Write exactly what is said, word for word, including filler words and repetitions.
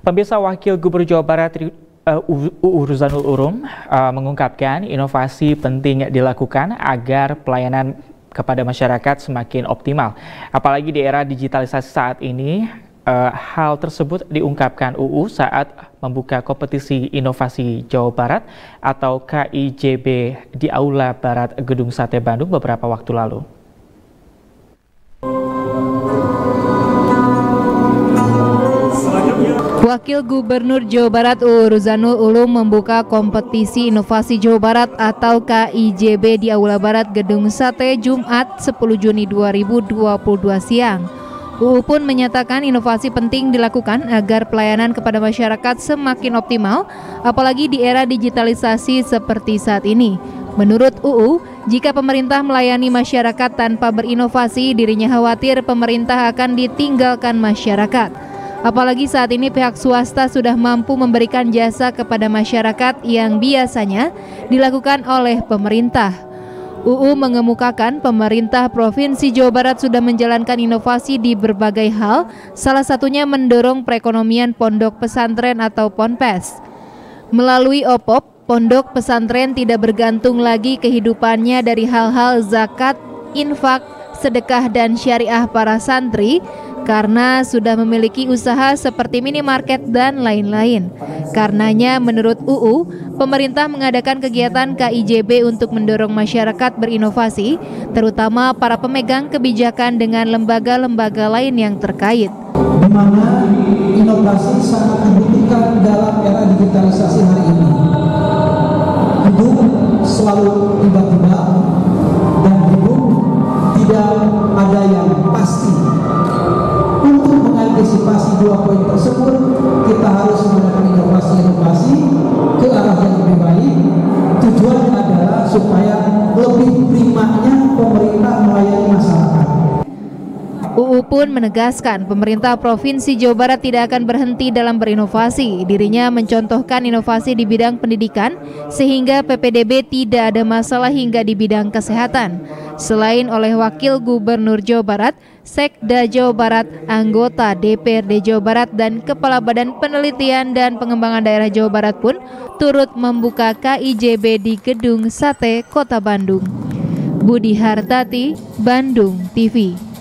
Pemirsa, Wakil Gubernur Jawa Barat uh, U U Ruzanul Ulum uh, mengungkapkan inovasi penting dilakukan agar pelayanan kepada masyarakat semakin optimal. Apalagi di era digitalisasi saat ini, uh, hal tersebut diungkapkan U U saat membuka kompetisi inovasi Jawa Barat atau K I J B di Aula Barat Gedung Sate Bandung beberapa waktu lalu. Wakil Gubernur Jawa Barat U U Ruzanul Ulum membuka kompetisi inovasi Jawa Barat atau K I J B di Aula Barat Gedung Sate Jumat sepuluh Juni dua ribu dua puluh dua siang. U U pun menyatakan inovasi penting dilakukan agar pelayanan kepada masyarakat semakin optimal, apalagi di era digitalisasi seperti saat ini. Menurut U U, jika pemerintah melayani masyarakat tanpa berinovasi, dirinya khawatir pemerintah akan ditinggalkan masyarakat. Apalagi saat ini pihak swasta sudah mampu memberikan jasa kepada masyarakat yang biasanya dilakukan oleh pemerintah. U U mengemukakan pemerintah Provinsi Jawa Barat sudah menjalankan inovasi di berbagai hal, salah satunya mendorong perekonomian pondok pesantren atau ponpes. Melalui O P O P, pondok pesantren tidak bergantung lagi kehidupannya dari hal-hal zakat, infak, sedekah dan syariah para santri, karena sudah memiliki usaha seperti minimarket dan lain-lain. Karenanya menurut U U, pemerintah mengadakan kegiatan K I J B untuk mendorong masyarakat berinovasi, terutama para pemegang kebijakan dengan lembaga-lembaga lain yang terkait. Di mana inovasi sangat dibutuhkan dalam era digitalisasi hari ini. Gedung selalu tiba-tiba dan gedung tidak ada yang pasti. Untuk mengantisipasi dua poin tersebut, kita harus menggunakan inovasi-inovasi ke arah yang lebih baik. Tujuannya adalah supaya lebih primanya pemerintah melayani masyarakat. U U pun menegaskan pemerintah Provinsi Jawa Barat tidak akan berhenti dalam berinovasi. Dirinya mencontohkan inovasi di bidang pendidikan sehingga P P D B tidak ada masalah hingga di bidang kesehatan. Selain oleh Wakil Gubernur Jawa Barat, Sekda Jawa Barat, anggota D P R D Jawa Barat dan Kepala Badan Penelitian dan Pengembangan Daerah Jawa Barat pun turut membuka K I J B di Gedung Sate Kota Bandung. Budi Hartati, Bandung T V.